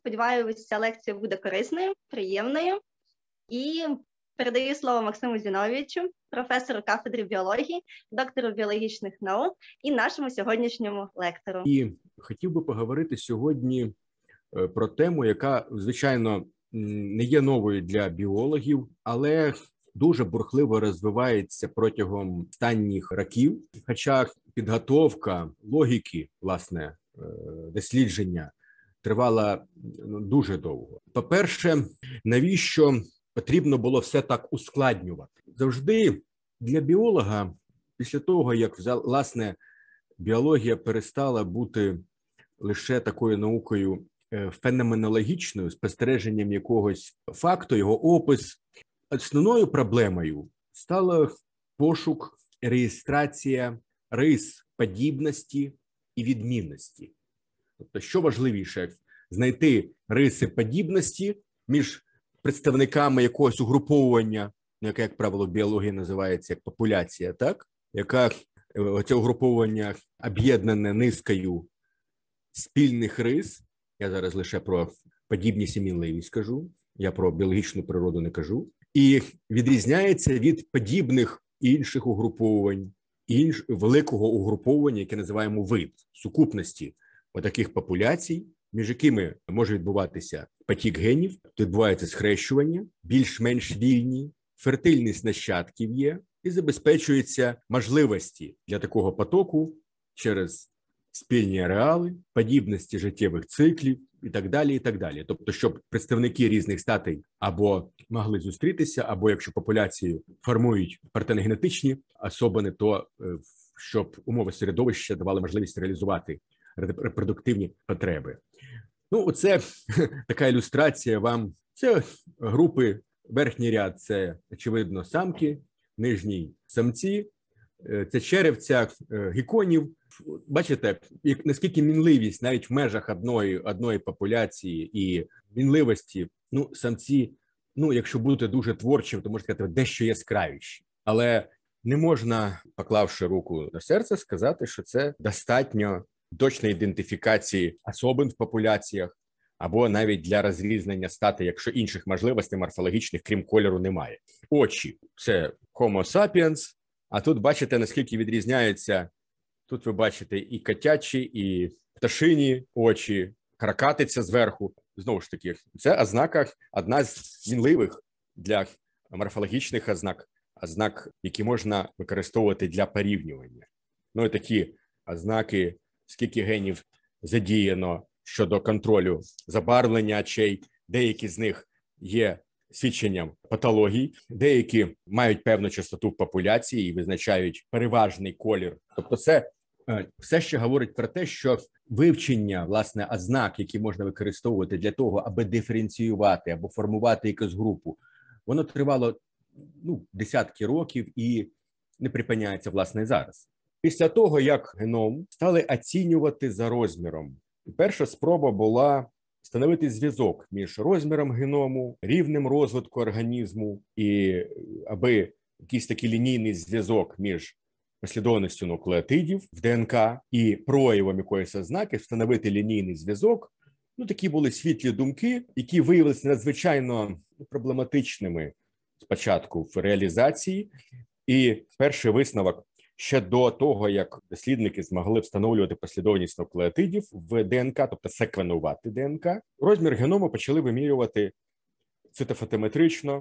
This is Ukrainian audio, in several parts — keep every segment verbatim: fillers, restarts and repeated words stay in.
Сподіваюся, ця лекція буде корисною, приємною. І передаю слово Максиму Зіновійовичу, професору кафедри біології, доктору біологічних наук і нашому сьогоднішньому лектору. І хотів би поговорити сьогодні про тему, яка, звичайно, не є новою для біологів, але дуже бурхливо розвивається протягом останніх років. Хоча підготовка логіки, власне, дослідження тривала дуже довго. По-перше, навіщо потрібно було все так ускладнювати? Завжди для біолога, після того, як, власне, біологія перестала бути лише такою наукою феноменологічною, спостереженням якогось факту, його опис, основною проблемою стала пошук, реєстрація рис подібності і відмінності. Тобто, що важливіше, знайти риси подібності між представниками якогось угруповування, яке, як правило, в біології називається як популяція, так? Яка це угруповання об'єднане низкою спільних рис. Я зараз лише про подібність і мінливість кажу, я про біологічну природу не кажу. І відрізняється від подібних інших угруповань, інш, великого угруповання, яке називаємо вид, сукупності отаких популяцій, між якими може відбуватися потік генів, відбувається схрещування, більш-менш вільні, фертильність нащадків є, і забезпечуються можливості для такого потоку через спільні ареали, подібності життєвих циклів і так далі, і так далі. Тобто, щоб представники різних статей або могли зустрітися, або якщо популяцію формують партеногенетичні особини, то щоб умови середовища давали можливість реалізувати репродуктивні потреби. Ну, оце така ілюстрація вам. Це групи, верхній ряд – це, очевидно, самки, нижній – самці, це черевця гекконів. Бачите, як, наскільки мінливість навіть в межах одної, одної популяції і мінливості, ну, самці, ну, якщо бути дуже творчим, то можна сказати, дещо яскравіші. Але не можна, поклавши руку на серце, сказати, що це достатньо точної ідентифікації особин в популяціях, або навіть для розрізнення стати, якщо інших можливостей морфологічних, крім кольору, немає. Очі – це Homo sapiens, а тут бачите, наскільки відрізняються. Тут ви бачите і котячі, і пташині очі, каракатиця зверху. Знову ж таки, це ознака, одна з мінливих для морфологічних ознак, ознак, які можна використовувати для порівнювання. Ну і такі ознаки, скільки генів задіяно щодо контролю забарвлення очей, деякі з них є свідченням патологій, деякі мають певну частоту в популяції і визначають переважний колір. Тобто це все ще говорить про те, що вивчення, власне, ознак, які можна використовувати для того, аби диференціювати або формувати якусь групу, воно тривало ну, десятки років і не припиняється, власне, і зараз. Після того, як геном стали оцінювати за розміром, перша спроба була встановити зв'язок між розміром геному, рівнем розвитку організму, і аби якийсь такий лінійний зв'язок між послідовністю нуклеотидів в ДНК і проявом якоїсь ознаки встановити лінійний зв'язок. Ну, такі були світлі думки, які виявилися надзвичайно проблематичними спочатку в реалізації. І перший висновок ще до того, як дослідники змогли встановлювати послідовність нуклеотидів в ДНК, тобто секвенувати ДНК, розмір геному почали вимірювати цитофотометрично.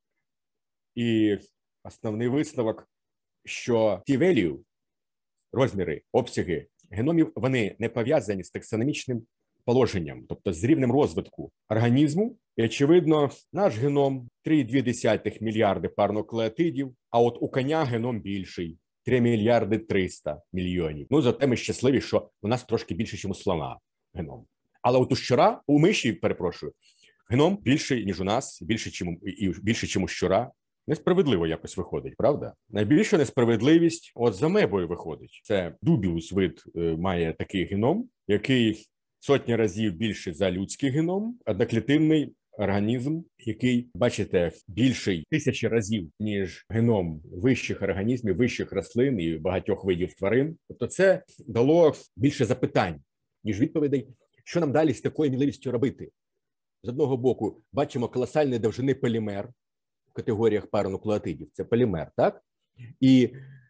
І основний висновок, що ті value, розміри, обсяги геномів, вони не пов'язані з таксономічним положенням, тобто з рівнем розвитку організму. І, очевидно, наш геном три цілих дві десятих мільярди пар нуклеотидів, а от у коня геном більший – три мільярди триста мільйонів. Ну, зате ми щасливі, що у нас трошки більше, ніж у слона геном. Але от у щура, у миші, перепрошую, геном більший, ніж у нас, більше, чим, і більше, чим у щура. Несправедливо якось виходить, правда? Найбільша несправедливість от з амебою виходить. Це дубіус вид е, має такий геном, який сотні разів більший за людський геном, одноклітинний організм, який, бачите, більший тисячі разів, ніж геном вищих організмів, вищих рослин і багатьох видів тварин. Тобто це дало більше запитань, ніж відповідей, що нам далі з такою мінливістю робити. з одного боку бачимо колосальної довжини полімер в категоріях парануклеотидів. Це полімер, так? І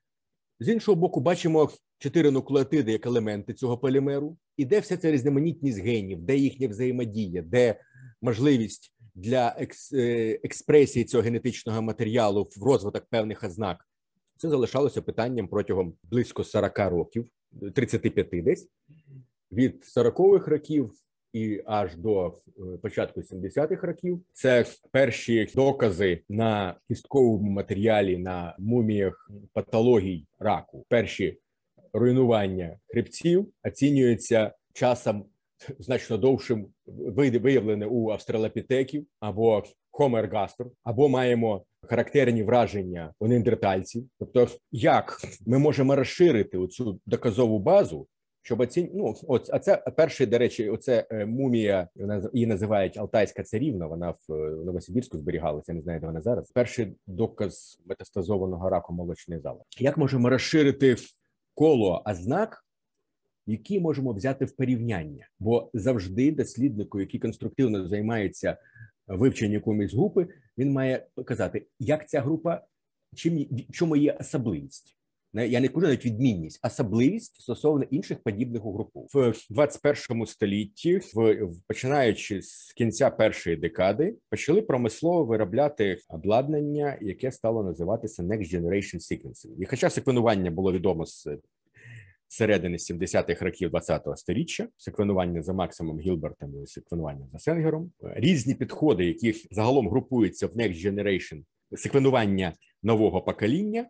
з іншого боку бачимо чотири нуклеотиди як елементи цього полімеру. І де вся ця різноманітність генів, де їхня взаємодія, де можливість для експресії цього генетичного матеріалу в розвиток певних ознак. Це залишалося питанням протягом близько сорока років, тридцяти п'яти десь, від сорокових років і аж до початку сімдесятих років. Це перші докази на кістковому матеріалі, на муміях патологій раку. Перші руйнування хребців оцінюються часом значно довшим, виявлене у австралопітеків або Homo ergaster, або маємо характерні враження у неандертальців. Тобто, як ми можемо розширити оцю доказову базу, щоб оцінити, ну, от, а це перший, до речі, оце мумія, її називають Алтайська царівна, вона в Новосибірську зберігалася, я не знаю, де вона зараз. Перший доказ метастазованого раку молочної зали. Як можемо розширити коло ознак, які можемо взяти в порівняння? Бо завжди досліднику, який конструктивно займається вивченням якоїсь групи, він має показати, як ця група, чим, чому є особливість. Я не кажу навіть відмінність, особливість стосовно інших подібних угруповань. В двадцять першому столітті, в, починаючи з кінця першої декади, почали промислово виробляти обладнання, яке стало називатися Next Generation Sequencing. І хоча секвенування було відомо з середини сімдесятих років ХХ століття, секвенування за Максимом Гілбертом і секвенування за Сенгером, різні підходи, які загалом групуються в Next Generation, секвенування нового покоління,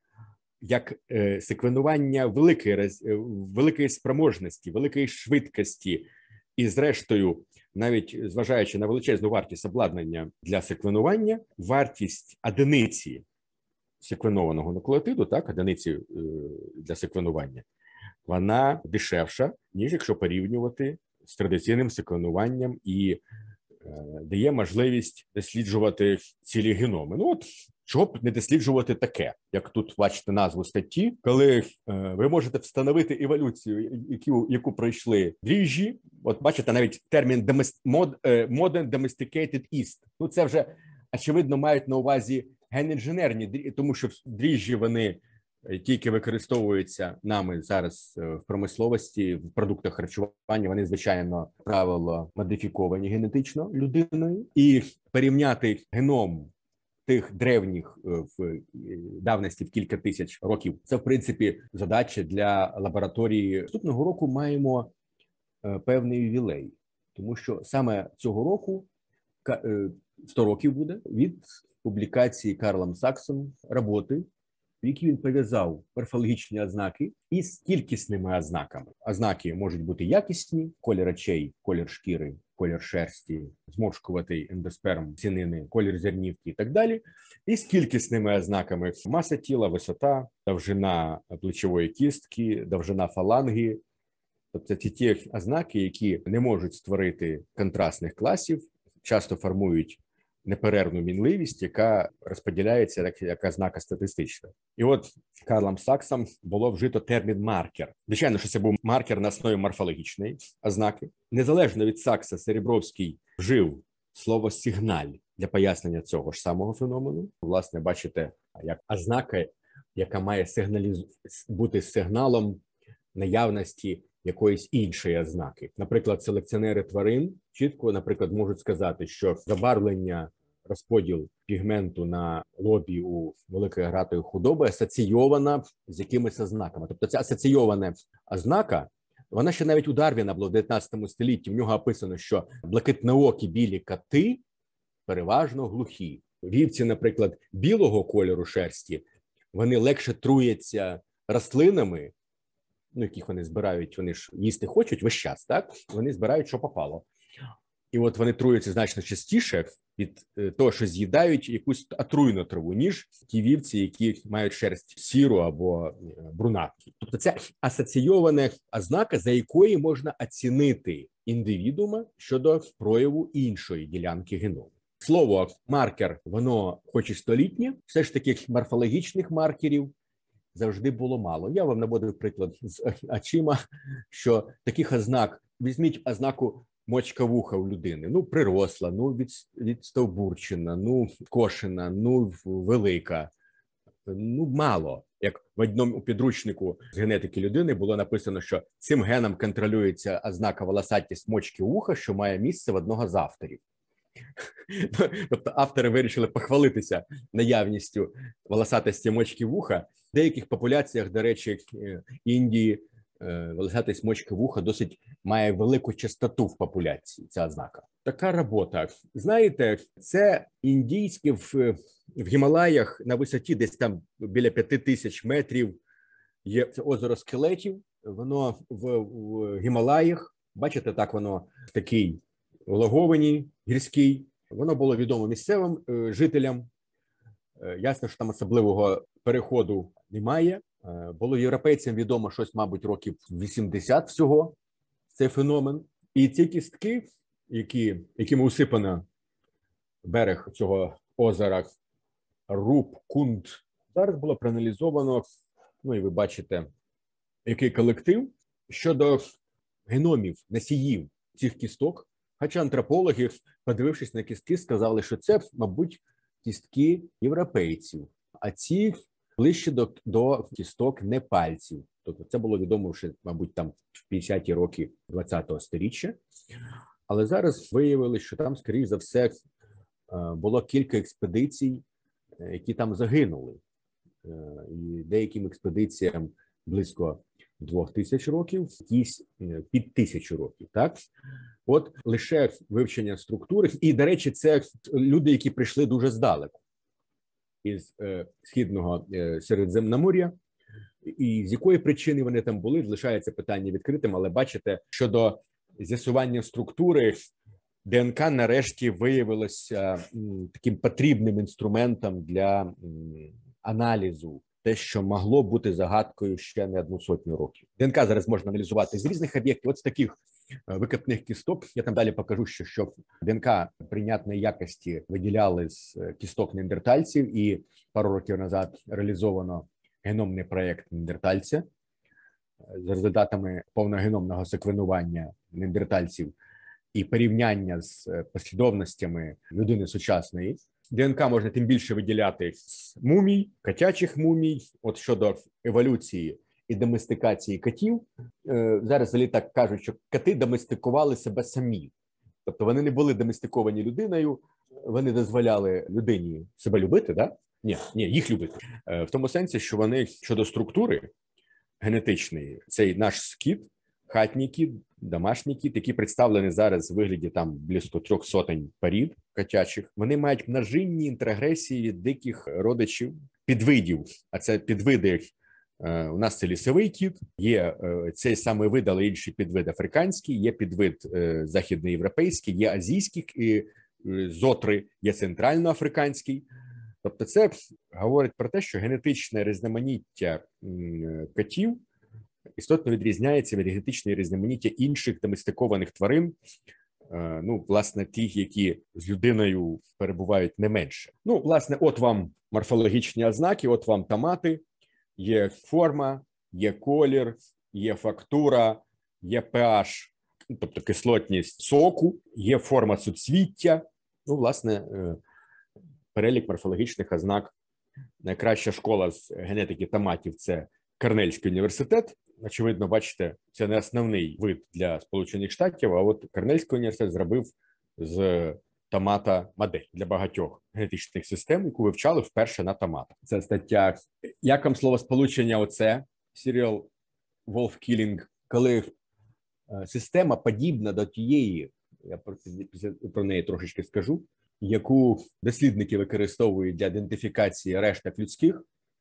як е, секвенування великої, великої спроможності, великої швидкості і, зрештою, навіть зважаючи на величезну вартість обладнання для секвенування, вартість одиниці секвенованого нуклеотиду, так, одиниці е, для секвенування, вона дешевша, ніж якщо порівнювати з традиційним секвенуванням і е, дає можливість досліджувати цілі геноми. Ну от, чого б не досліджувати таке, як тут бачите назву статті, коли е, ви можете встановити еволюцію, яку, яку пройшли дріжджі. От бачите навіть термін Modern Domesticated Yeast. Ну це вже, очевидно, мають на увазі генінженерні, тому що дріжджі вони тільки використовуються нами зараз в промисловості, в продуктах харчування, вони, звичайно, правило модифіковані генетично людиною. І порівняти геном тих древніх в давності в кілька тисяч років, це, в принципі, задача для лабораторії. Наступного року маємо певний ювілей, тому що саме цього року сто років буде від публікації Карлом Саксом роботи, в якій він пов'язав морфологічні ознаки із кількісними ознаками. Ознаки можуть бути якісні: колір очей, колір шкіри, колір шерсті, зморшкуватий ендосперм, цінини, колір зернівки і так далі. І з кількісними ознаками: маса тіла, висота, довжина плечової кістки, довжина фаланги. Тобто це ті ознаки, які не можуть створити контрастних класів, часто формують неперервну мінливість, яка розподіляється як, як ознака статистична. І от Карлом Саксом було вжито термін маркер. Звичайно, що це був маркер на основі морфологічної ознаки. Незалежно від Сакса, Серебровський вжив слово сигналь для пояснення цього ж самого феномену. Власне, бачите, як ознака, яка має сигналіз... бути сигналом наявності якоїсь іншої ознаки. Наприклад, селекціонери тварин чітко, наприклад, можуть сказати, що забарвлення, розподіл пігменту на лобі у великої рогатої худоби асоційована з якимись ознаками. Тобто ця асоційована ознака, вона ще навіть у Дарвіна була в дев'ятнадцятому столітті. В нього описано, що блакитноокі білі коти переважно глухі. Вівці, наприклад, білого кольору шерсті, вони легше труяться рослинами, ну, яких вони збирають, вони ж їсти хочуть весь час, так? Вони збирають, що попало. І от вони труються значно частіше від того, що з'їдають якусь отруйну траву, ніж ті вівці, які мають шерсть сіру або брунатки. Тобто це асоційована ознака, за якої можна оцінити індивідуума щодо прояву іншої ділянки геному. Слово маркер, воно хоч і столітнє, все ж таки морфологічних маркерів завжди було мало. Я вам наводив приклад з очима, що таких ознак, візьміть ознаку мочка вуха у людини? Ну, приросла, ну, від, відстовбурчена, ну, кошена, ну, велика. Ну, мало. Як в одному підручнику з генетики людини було написано, що цим геном контролюється ознака волосатість мочки вуха, що має місце в одного з авторів. Тобто автори вирішили похвалитися наявністю волосатості мочки вуха. В деяких популяціях, до речі, Індії, волосатість мочки вуха досить має велику частоту в популяції, ця ознака. Така робота. Знаєте, це індійське в, в Гімалаях на висоті десь там біля п'яти тисяч метрів є це озеро скелетів. Воно в, в Гімалаях, бачите, так воно такий влагований, гірський. Воно було відомо місцевим е, жителям. Е, ясно, що там особливого переходу немає. Е, було європейцям відомо щось, мабуть, років вісімдесят всього, цей феномен. І ці кістки, які, якими усипано берег цього озера Рупкунд, зараз було проаналізовано, ну і ви бачите, який колектив, щодо геномів, носіїв цих кісток. Хоча антропологи, подивившись на кістки, сказали, що це, мабуть, кістки європейців, а ці ближче до, до кісток непальців. Тобто це було відомо ще, мабуть, там в п'ятдесяті роки ХХ сторіччя. Але зараз виявили, що там, скоріш за все, було кілька експедицій, які там загинули. І деяким експедиціям близько двох тисяч років, якісь під тисячу років, так? От лише вивчення структури. І, до речі, це люди, які прийшли дуже здалеку. Із е, Східного е, Середземномор'я. І з якої причини вони там були, залишається питання відкритим, але бачите, щодо з'ясування структури, ДНК нарешті виявилося м, таким потрібним інструментом для м, аналізу, те, що могло бути загадкою ще не одну сотню років. ДНК зараз можна аналізувати з різних об'єктів. От з таких викопних кісток, я там далі покажу, що, що ДНК прийнятної якості виділяли з кісток неандертальців, і пару років назад реалізовано геномний проєкт неандертальця з результатами повногеномного секвенування неандертальців і порівняння з послідовностями людини сучасної. ДНК можна тим більше виділяти з мумій, котячих мумій. От щодо еволюції і доместикації котів, зараз взагалі так кажуть, що коти доместикували себе самі. Тобто вони не були доместиковані людиною, вони дозволяли людині себе любити, да? Ні, ні, їх любити. В тому сенсі, що вони щодо структури генетичної, цей наш кіт, хатній кіт, домашній кіт, які представлені зараз в вигляді там близько трьох сотень порід котячих, вони мають множинні інтрагресії від диких родичів, підвидів, а це підвиди. У нас це лісовий кіт, є цей самий вид, але інший підвид африканський, є підвид західноєвропейський, є азійський, і зотри, є центральноафриканський. Тобто це говорить про те, що генетичне різноманіття котів істотно відрізняється від генетичного різноманіття інших доместикованих тварин, ну, власне, тих, які з людиною перебувають не менше. Ну, власне, от вам морфологічні ознаки, от вам томати. Є форма, є колір, є фактура, є pH, тобто кислотність соку, є форма суцвіття. Ну, власне, перелік морфологічних ознак. Найкраща школа з генетики томатів – це Корнельський університет. Очевидно, бачите, це не основний вид для Сполучених Штатів, а от Корнельський університет зробив з томата модель для багатьох генетичних систем, яку вивчали вперше на томатах. Це стаття, як вам словосполучення оце, serial wolf killing, коли система подібна до тієї, я про, про неї трошечки скажу, яку дослідники використовують для ідентифікації решток людських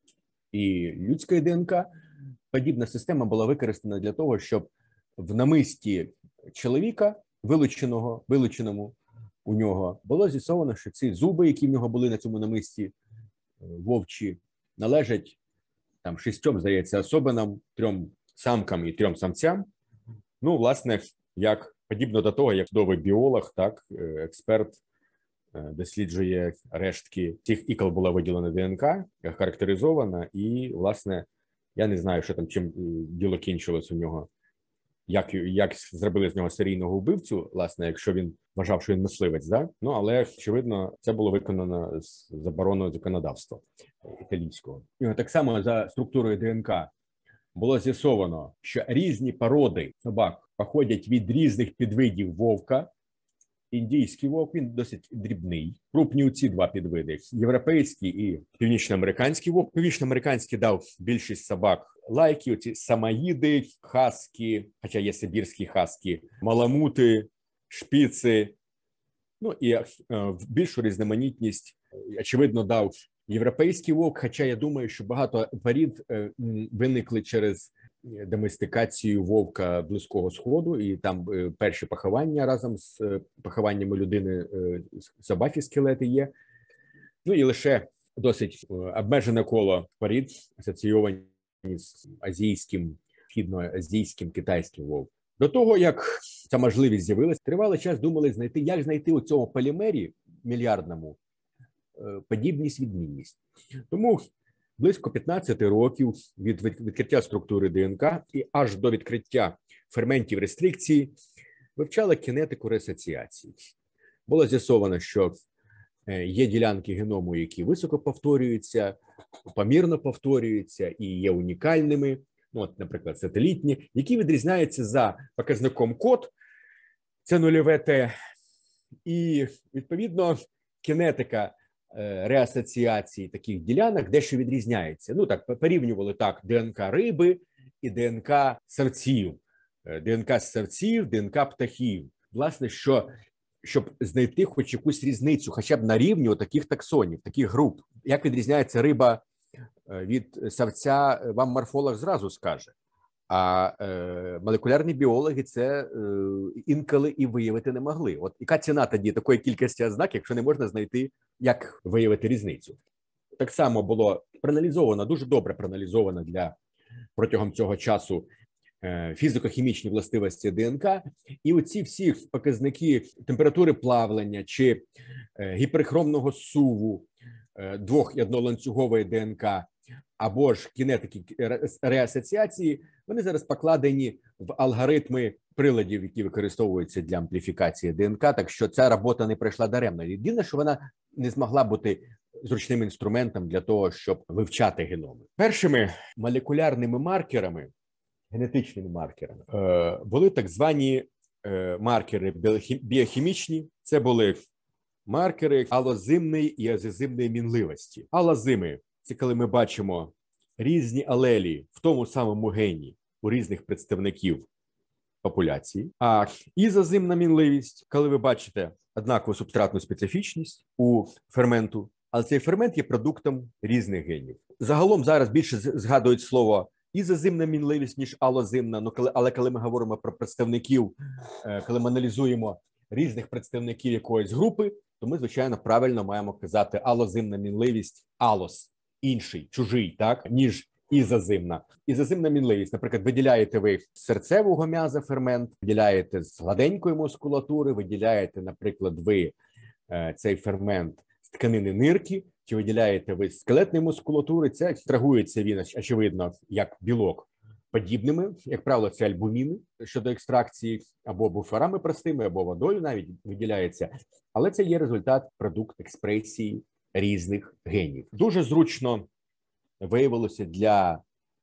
і людської ДНК, подібна система була використана для того, щоб в намисті чоловіка, вилученого, вилученому у нього, було з'ясовано, що ці зуби, які в нього були на цьому намисті вовчі, належать там шістьом, здається, особинам, трьом самкам і трьом самцям. Ну, власне, як подібно до того, як чудовий біолог, так, експерт досліджує рештки цих ікл, була виділена ДНК, характеризована, і, власне, я не знаю, що там, чим діло кінчилось у нього як, як зробили з нього серійного вбивцю, власне, якщо він вважав, що він мисливець, да? Ну, але, очевидно, це було виконано з забороною законодавства італійського. І так само за структурою ДНК було з'ясовано, що різні породи собак походять від різних підвидів вовка. Індійський вовк, він досить дрібний. Крупні ці два підвиди – європейський і північноамериканський вовк. Північноамериканський дав більшість собак лайки, оці самоїди, хаскі, хоча є сибірські хаскі, маламути, шпіци. Ну і е, більшу різноманітність, очевидно, дав європейський вовк, хоча я думаю, що багато порід е, виникли через доместикацію вовка Близького Сходу, і там е, перші поховання разом з е, похованнями людини, е, собачі скелети є. Ну і лише досить е, обмежене коло порід асоційовані з азійським, східноазійським, китайським вовком. До того, як ця можливість з'явилась, тривалий час думали знайти, як знайти у цьому полімері мільярдному е, подібність, відмінність. Тому близько п'ятнадцять років від відкриття структури ДНК і аж до відкриття ферментів рестрикції вивчали кінетику реасоціації. Було з'ясовано, що є ділянки геному, які високо повторюються, помірно повторюються і є унікальними, ну, от, наприклад, сателітні, які відрізняються за показником код, це нульове Т, і, відповідно, кінетика реасоціації таких ділянок дещо відрізняється. Ну, так, порівнювали так ДНК риби і ДНК савців, ДНК савців, ДНК птахів. Власне, що, щоб знайти хоч якусь різницю, хоча б на рівні таких таксонів, таких груп. Як відрізняється риба від савця, вам морфолог зразу скаже. А е, молекулярні біологи це е, інколи і виявити не могли. От яка ціна тоді такої кількості ознак, якщо не можна знайти, як виявити різницю? Так само було проаналізовано, дуже добре проаналізовано для протягом цього часу е, фізико-хімічні властивості ДНК. І оці всі показники температури плавлення чи е, гіперхромного суву е, двох- і одноланцюгової ДНК, або ж кінетики реасоціації, вони зараз покладені в алгоритми приладів, які використовуються для ампліфікації ДНК, так що ця робота не пройшла даремно. Єдине, що вона не змогла бути зручним інструментом для того, щоб вивчати геноми. Першими молекулярними маркерами, генетичними маркерами, були так звані маркери біохімічні. Це були маркери алозимної і азозимної мінливості. Алозими – це коли ми бачимо різні алелі в тому самому гені у різних представників популяції. А ізозимна мінливість, коли ви бачите однакову субстратну специфічність у ферменту, але цей фермент є продуктом різних генів. Загалом зараз більше згадують слово ізозимна мінливість, ніж алозимна, ну, коли, але коли ми говоримо про представників, коли ми аналізуємо різних представників якоїсь групи, то ми, звичайно, правильно маємо казати алозимна мінливість, алос. Інший, чужий, так, ніж ізозимна. Ізозимна мінливість, наприклад, виділяєте ви з серцевого м'яза фермент, виділяєте з гладенької мускулатури, виділяєте, наприклад, ви е, цей фермент з тканини нирки, чи виділяєте ви з скелетної мускулатури, це екстрагується він, очевидно, як білок подібними, як правило, це альбуміни щодо екстракції, або буферами простими, або водою навіть виділяється, але це є результат, продукт експресії різних генів. Дуже зручно виявилося для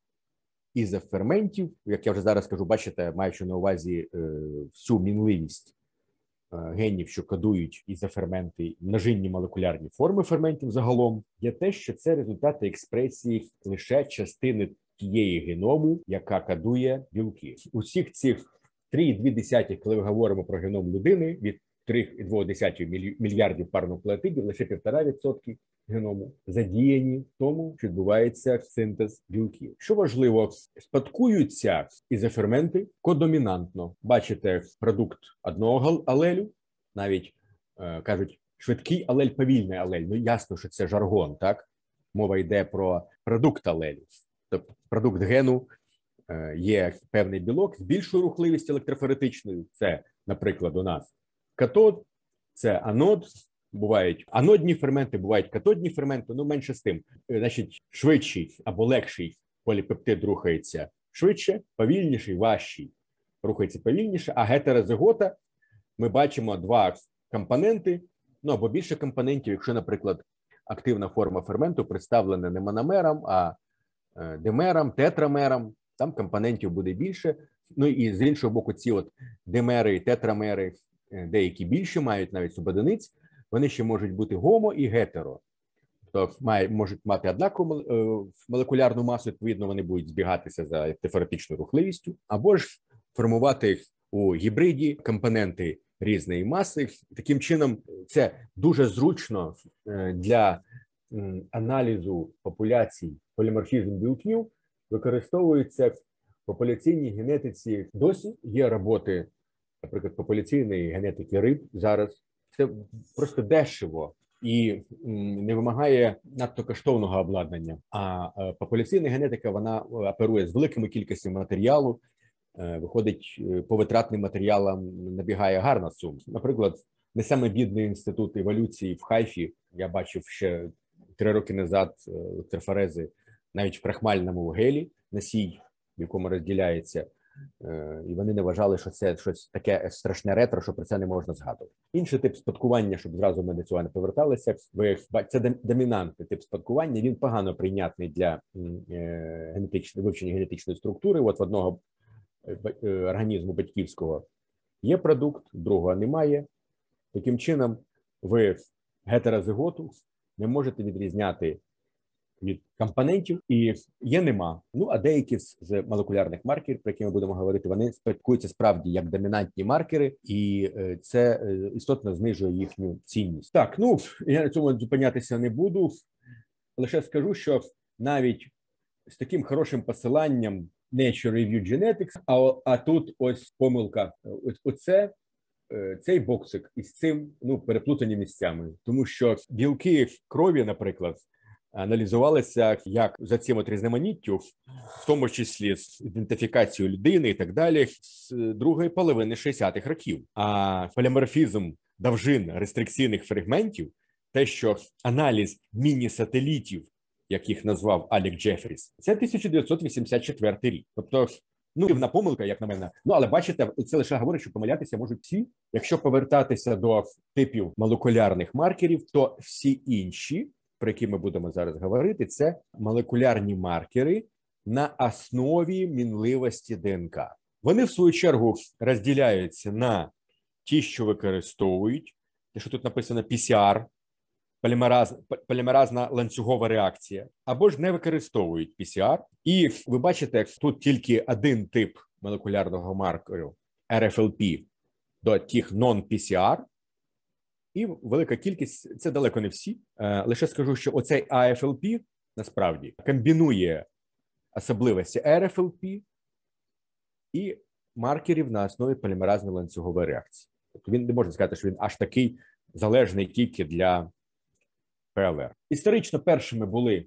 ізоферментів, як я вже зараз кажу, бачите, маючи на увазі е, всю мінливість е, генів, що кодують ізоферменти, множинні молекулярні форми ферментів загалом, є те, що це результати експресії лише частини тієї геному, яка кодує білки. Усіх цих три цілих дві десятих, коли ми говоримо про геном людини, від три цілих дві десятих мільярдів парнуклеотидів, лише півтора відсотки геному задіяні в тому, що відбувається синтез білків. Що важливо, спадкуються ізоферменти кодомінантно. Бачите продукт одного алелю, навіть е, кажуть швидкий алель, повільний алель. Ну ясно, що це жаргон, так? Мова йде про продукт алелю. Тобто продукт гену е, є певний білок з більшою рухливістю електрофоретичною. Це, наприклад, у нас катод, це анод, бувають анодні ферменти, бувають катодні ферменти, ну менше з тим. Значить, швидший або легший поліпептид рухається швидше, повільніший, важчий рухається повільніше, а гетерозигота ми бачимо два компоненти, ну або більше компонентів, якщо, наприклад, активна форма ферменту представлена не мономером, а димером, тетрамером, там компонентів буде більше. Ну і з іншого боку, ці от димери, тетрамери, деякі більше мають навіть субодиниць, вони ще можуть бути гомо і гетеро. Тобто має, можуть мати однакову молекулярну масу, відповідно, вони будуть збігатися за ентиферетичною рухливістю, або ж формувати у гібриді компоненти різної маси. Таким чином, це дуже зручно для аналізу популяцій поліморфізм білків, використовується в популяційній генетиці. Досі є роботи, наприклад, популяційної генетики риб зараз. Це просто дешево і не вимагає надто коштовного обладнання. А популяційна генетика, вона оперує з великими кількістю матеріалу, виходить, по витратним матеріалам набігає гарна сума. Наприклад, не саме бідний інститут еволюції в Хайфі, я бачив ще три роки назад електрофорези навіть в крахмальному гелі, насій, в якому розділяється, і вони не вважали, що це щось таке страшне ретро, що про це не можна згадувати. Інший тип спадкування, щоб зразу ми до цього не поверталися, це домінантний тип спадкування, він погано прийнятний для генетичної, вивчення генетичної структури. От в одного організму батьківського є продукт, другого немає. Таким чином, ви гетерозиготу не можете відрізняти від компонентів, і є нема. Ну, а деякі з молекулярних маркерів, про які ми будемо говорити, вони спадкуються справді як домінантні маркери, і це істотно знижує їхню цінність. Так, ну, я на цьому зупинятися не буду, лише скажу, що навіть з таким хорошим посиланням Nature Review Genetics, а, а тут ось помилка. Ось, оце, цей боксик із цим, ну, переплутані місцями. Тому що білки крові, наприклад, аналізувалися як за цим от різноманіттю, в тому числі з ідентифікацією людини і так далі, з другої половини шістдесятих років. А поліморфізм довжин рестрикційних фрагментів, те, що аналіз міні-сателітів, як їх назвав Алек Джефріс, це тисяча дев'ятсот вісімдесят четвертий рік. Тобто, ну, дивна помилка, як на мене. Ну, але бачите, це лише говорить, що помилятися можуть всі. Якщо повертатися до типів молекулярних маркерів, то всі інші, про які ми будемо зараз говорити, це молекулярні маркери на основі мінливості ДНК. Вони, в свою чергу, розділяються на ті, що використовують, те, що тут написано пі сі ар, полімераз, полімеразна ланцюгова реакція, або ж не використовують пі сі ар. І ви бачите, тут тільки один тип молекулярного маркеру ар еф ел пі до тих нон-пі сі ар, і велика кількість, це далеко не всі. Лише скажу, що оцей а еф ел пі насправді комбінує особливості ар еф ел пі і маркерів на основі полімеразної ланцюгової реакції. Тобто він не можна сказати, що він аж такий залежний тільки для пе ел ар. Історично першими були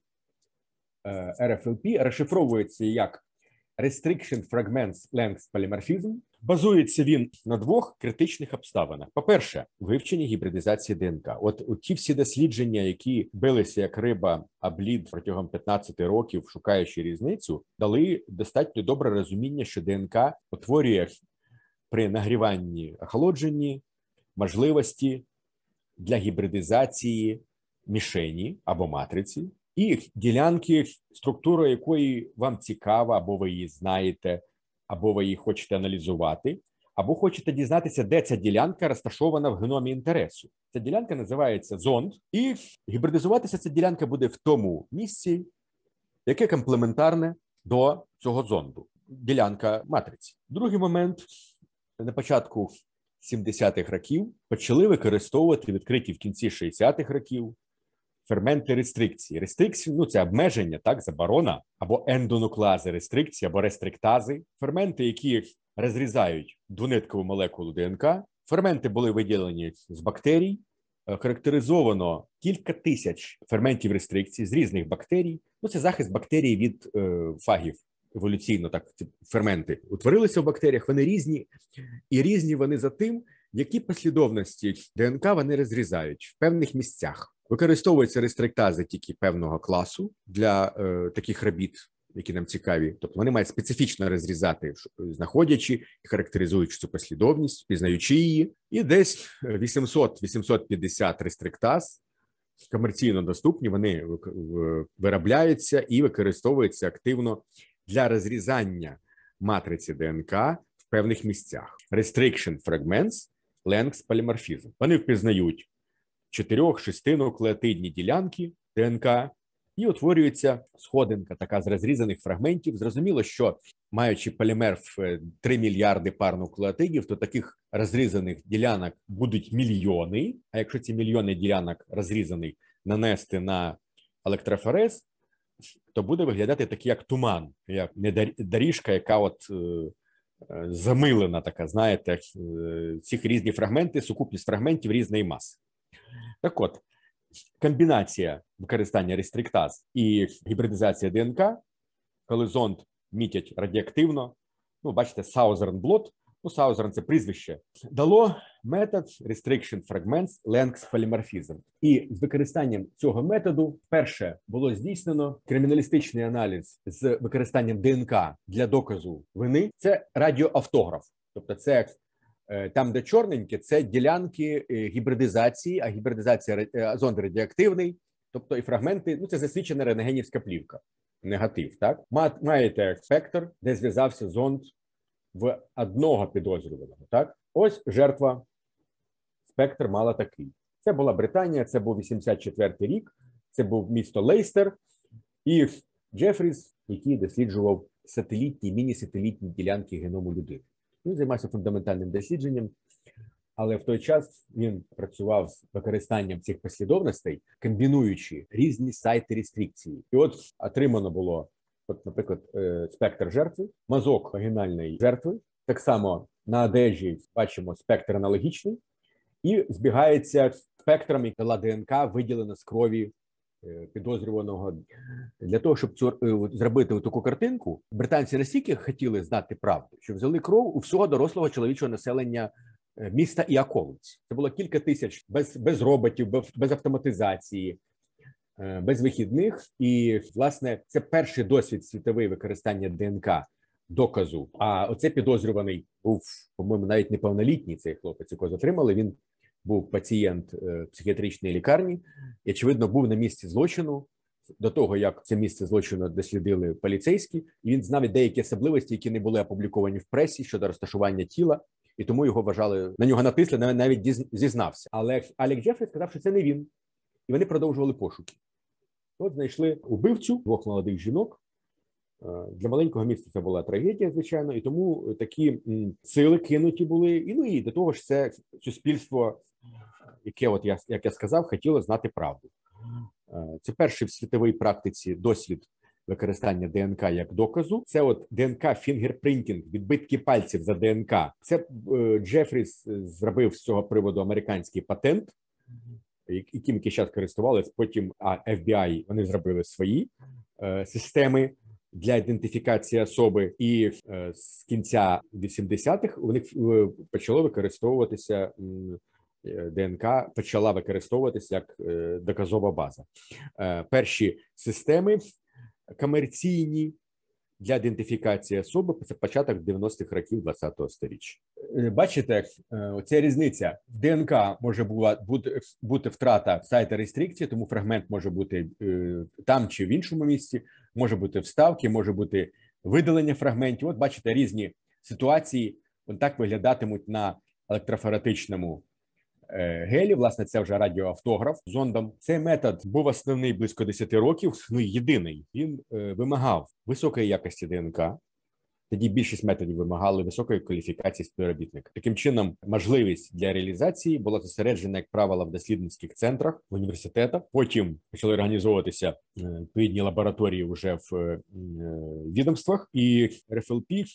ар еф ел пі, розшифровується як Restriction Fragments Length Polymorphism. Базується він на двох критичних обставинах. По-перше, вивчення гібридизації ДНК. От, от ті всі дослідження, які билися як риба об лід протягом п'ятнадцяти років, шукаючи різницю, дали достатньо добре розуміння, що ДНК утворює при нагріванні, охолодженні можливості для гібридизації мішені або матриці, і ділянки, структура якої вам цікава, або ви її знаєте, або ви її хочете аналізувати, або хочете дізнатися, де ця ділянка розташована в геномі інтересу. Ця ділянка називається зонд, і гібридизуватися ця ділянка буде в тому місці, яке комплементарне до цього зонду. Ділянка матриці. Другий момент. На початку сімдесятих років почали використовувати відкриті в кінці шістдесятих років ферменти рестрикції. Рестрикції, ну це обмеження, так, заборона, або ендонуклеази рестрикції, або рестриктази. Ферменти, які розрізають двониткову молекулу ДНК. Ферменти були виділені з бактерій. Характеризовано кілька тисяч ферментів рестрикції з різних бактерій. Ну, це захист бактерій від е, фагів. Еволюційно так ці ферменти утворилися в бактеріях, вони різні, і різні вони за тим, які послідовності ДНК вони розрізають в певних місцях. Використовуються рестриктази тільки певного класу для е, таких робіт. які нам цікаві. Тобто вони мають специфічно розрізати, знаходячи і характеризуючи цю послідовність, пізнаючи її. І десь вісімсот - вісімсот п'ятдесят рестриктаз комерційно доступні, вони виробляються і використовуються активно для розрізання матриці ДНК в певних місцях. Restriction fragments, length polymorphism. Вони впізнають чотирьох-шести нуклеотидні ділянки ДНК і утворюється сходинка така з розрізаних фрагментів. Зрозуміло, що маючи полімер в три мільярди пар нуклеотидів, то таких розрізаних ділянок будуть мільйони, а якщо ці мільйони ділянок розрізаних нанести на електрофорез, то буде виглядати такий, як туман, як не доріжка, яка от е, замилена така, знаєте, е, цих різні фрагменти, сукупність фрагментів різної маси. Так от, комбінація використання рестриктаз і гібридизація ДНК, коли зонд мітять радіоактивно, ну, бачите, Southern Blot, ну, Southern – це прізвище, дало метод Restriction Fragments Length Polymorphism. І з використанням цього методу вперше було здійснено криміналістичний аналіз з використанням ДНК для доказу вини. Це радіоавтограф, тобто це там, де чорненьке, це ділянки гібридизації, а гібридизація зонд радіоактивний, тобто і фрагменти, ну це засвідчена рентгенівська плівка, негатив, так? Маєте спектр, де зв'язався зонд в одного підозрюваного, так? Ось жертва, спектр мала такий. Це була Британія, це був вісімдесят четвертий рік, це був місто Лейстер, і Джефріс, який досліджував сателітні, міні-сателітні ділянки геному людини. Він займався фундаментальним дослідженням, але в той час він працював з використанням цих послідовностей, комбінуючи різні сайти рестрикції. І от отримано було, от, наприклад, спектр жертви, мазок вагінальної жертви, так само на одежі бачимо спектр аналогічний, і збігається спектром, як була ДНК виділена з крові підозрюваного. Для того, щоб цю, зробити таку картинку, британці настільки хотіли знати правду, що взяли кров у всього дорослого чоловічого населення міста і околиць. Це було кілька тисяч без, без роботів, без, без автоматизації, без вихідних. І, власне, це перший досвід світовий використання ДНК доказу. А оце підозрюваний був, по-моєму, навіть неповнолітній цей хлопець, якого затримали. Він був пацієнт психіатричної лікарні і, очевидно, був на місці злочину до того, як це місце злочину дослідили поліцейські, і він знав деякі особливості, які не були опубліковані в пресі щодо розташування тіла, і тому його вважали, на нього натисли, навіть зізнався. Але Алек Джефрі сказав, що це не він, і вони продовжували пошуки. От знайшли убивцю двох молодих жінок. Для маленького міста це була трагедія, звичайно, і тому такі сили кинуті були. І, ну, і до того ж це суспільство, яке, от я, як я сказав, хотіло знати правду. Це перший в світовій практиці досвід використання ДНК як доказу. Це от ДНК фінгерпринтінг, відбитки пальців за ДНК. Це е, Джефріс зробив з цього приводу американський патент, яким який час користувалися. Потім а, еф бі ай, вони зробили свої е, системи для ідентифікації особи. І е, з кінця вісімдесятих у них е, почало використовуватися е, ДНК, почала використовуватися як е, доказова база. Е, перші системи комерційні для ідентифікації особи – це початок дев'яностих років ХХ століття. Бачите, ця різниця. В ДНК може була, бути, бути втрата сайта рестрикції, тому фрагмент може бути там чи в іншому місці, може бути вставки, може бути видалення фрагментів. От бачите, різні ситуації, от так виглядатимуть на електрофоретичному гелі. Власне, це вже радіоавтограф зондом. Цей метод був основний близько десяти років, ну і єдиний. Він е, вимагав високої якості ДНК. Тоді більшість методів вимагали високої кваліфікації співробітника. Таким чином, можливість для реалізації була зосереджена, як правило, в дослідницьких центрах, в університетах. Потім почали організовуватися відповідні лабораторії вже в е, відомствах. І ар еф ел пі,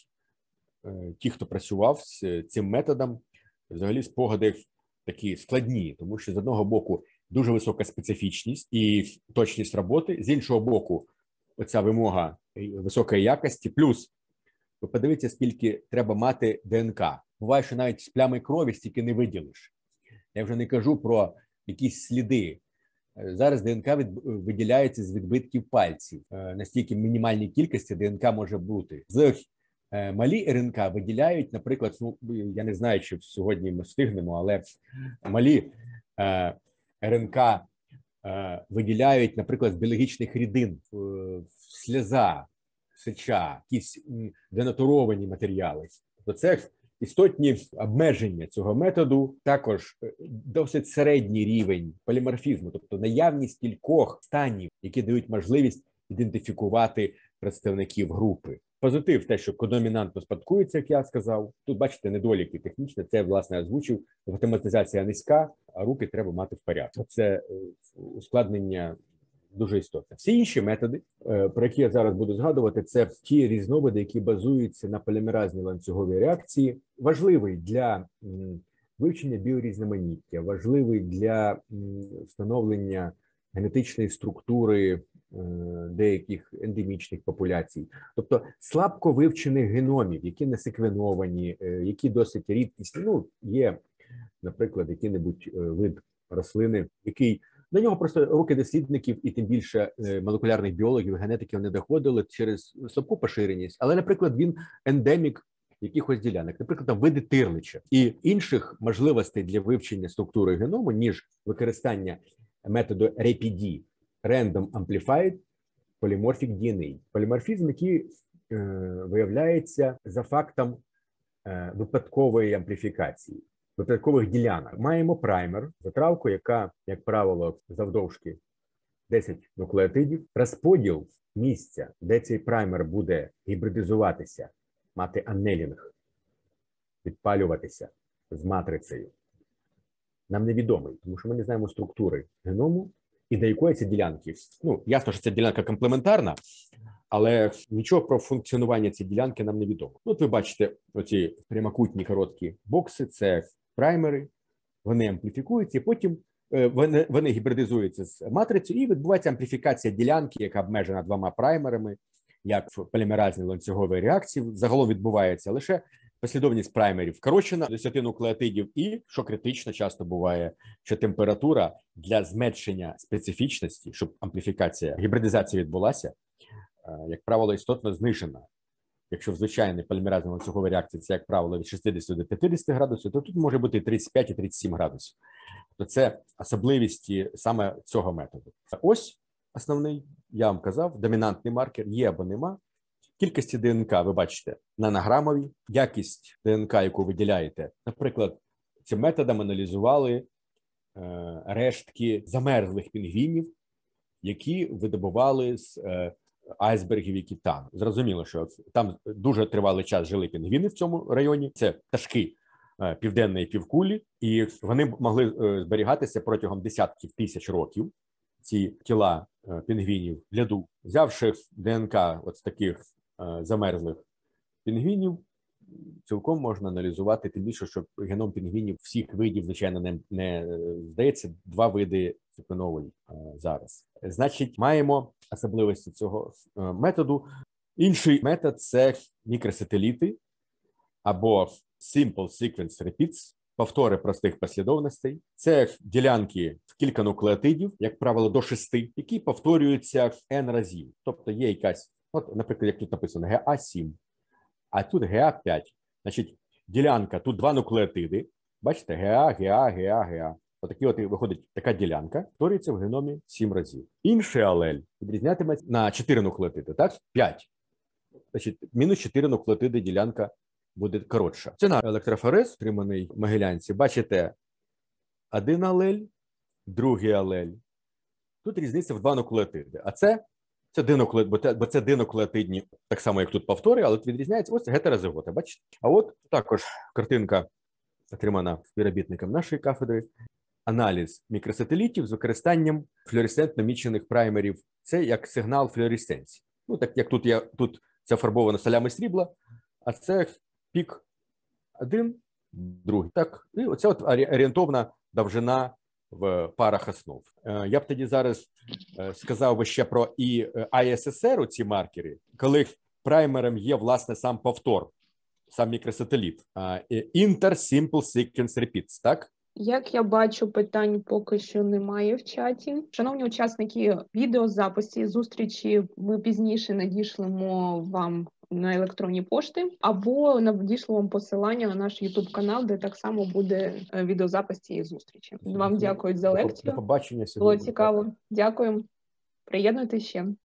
е, ті, хто працював з цим методом, взагалі спогади такі складні, тому що з одного боку дуже висока специфічність і точність роботи, з іншого боку оця вимога високої якості, плюс ви подивіться, скільки треба мати ДНК. Буває, що навіть з плями крові стільки не виділиш. Я вже не кажу про якісь сліди Зараз ДНК від, виділяється з відбитків пальців. Настільки мінімальній кількості ДНК може бути. З малі РНК виділяють, наприклад, ну, я не знаю, чи сьогодні ми встигнемо, але малі е, РНК е, виділяють, наприклад, з біологічних рідин, е, сльоза, сеча, якісь денатуровані матеріали. Тобто це істотні обмеження цього методу, також досить середній рівень поліморфізму, тобто наявність кількох станів, які дають можливість ідентифікувати представників групи. Позитив те, що кодомінантно спадкується, як я сказав. Тут, бачите, недоліки технічні, це, власне, озвучив. Автоматизація низька, а руки треба мати в порядку. Це ускладнення дуже істотне. Всі інші методи, про які я зараз буду згадувати, це ті різновиди, які базуються на полімеразній ланцюговій реакції. Важливий для вивчення біорізноманіття, важливий для встановлення генетичної структури деяких ендемічних популяцій. Тобто слабко вивчених геномів, які не секвеновані, які досить рідкісні. Ну, є, наприклад, який-небудь вид рослини, який до нього просто руки дослідників і тим більше молекулярних біологів, генетиків не доходили через слабку поширеність. Але, наприклад, він ендемік якихось ділянок, наприклад, там види тирлича і інших можливостей для вивчення структури геному, ніж використання методу репіді, Random Amplified Polymorphic ді ен ей. Поліморфізм, який е, виявляється за фактом е, випадкової ампліфікації, випадкових ділянок. Маємо праймер, затравку, яка, як правило, завдовжки десять нуклеотидів. Розподіл місця, де цей праймер буде гібридизуватися, мати аннелінг, відпалюватися з матрицею, нам невідомий, тому що ми не знаємо структури геному і до якої це ділянки. Ну, ясно, що ця ділянка комплементарна, але нічого про функціонування цієї ділянки нам не відомо. От ви бачите оці прямокутні короткі бокси, це праймери, вони ампліфікуються, і потім вони, вони гібридизуються з матрицею, і відбувається ампліфікація ділянки, яка обмежена двома праймерами, як в полімеразній ланцюговій реакції. Загалом відбувається лише послідовність праймерів вкорочена до десяти нуклеотидів, і, що критично часто буває, що температура для зменшення специфічності, щоб ампліфікація, гібридизація відбулася, як правило, істотно знижена. Якщо в звичайній полімеразній ланцюговій реакції це, як правило, від шістдесят до п'ятдесят градусів, то тут може бути і тридцять п'ять, і тридцять сім градусів. То це особливості саме цього методу. Ось основний, я вам казав, домінантний маркер, є або нема. Кількості ДНК ви бачите нанограмові, якість ДНК, яку виділяєте. Наприклад, цим методом аналізували е, рештки замерзлих пінгвінів, які видобували з е, айсбергів, які там. Зрозуміло, що там дуже тривалий час жили пінгвіни в цьому районі. Це пташки е, південної півкулі, і вони могли е, зберігатися протягом десятків тисяч років. Ці тіла е, пінгвінів в льоду. Взявши ДНК от з таких е, замерзлих пінгвінів, цілком можна аналізувати, тим більше, що геном пінгвінів всіх видів, звичайно, не, не здається, два види секвеновані е, зараз. Значить, маємо особливості цього е, методу. Інший метод – це мікросателіти або Simple Sequence Repeats, повтори простих послідовностей. Це ділянки в кілька нуклеотидів, як правило, до шести, які повторюються N разів. Тобто є якась, от, наприклад, як тут написано, Г А сім, а тут Г А п'ять. Значить, ділянка, тут два нуклеотиди. Бачите, Г А, Г А, Г А, Г А. Отакі от виходить така ділянка, повторюється в геномі сім разів. Інший алель відрізнятиметься на чотири нуклеотиди, так? п'ять. Значить, мінус чотири нуклеотиди ділянка буде коротша. Це на електрофорез, отриманий в Могилянці. Бачите, один алель, другий алель. Тут різниця в два нуклеотиди. А це, це динуклеотид, бо це, бо це динуклеотидні, так само, як тут повтори, але тут відрізняється. Ось гетерозигота, бачите? А от також картинка, отримана співробітником нашої кафедри. Аналіз мікросателітів з використанням флуоресцентно мічених праймерів. Це як сигнал флуоресценції. Ну, так як тут, я, тут це фарбовано солями срібла, а це пік один, другий. Так, і оця от орієнтовна довжина в парах основ. Я б тоді зараз сказав би ще про і ай ес ес ар, ці маркери, коли праймером є, власне, сам повтор, сам мікросателіт. Inter Simple Sequence Repeats, так? Як я бачу, питань поки що немає в чаті. Шановні учасники, відеозаписи зустрічі ми пізніше надішлемо вам на електронні пошти, або надішлемо вам посилання на наш YouTube канал, де так само буде відеозапис цієї зустрічі. Вам дякую за лекцію. До побачення сьогодні. Було сьогодні. цікаво. Дякую. Приєднуйтесь ще.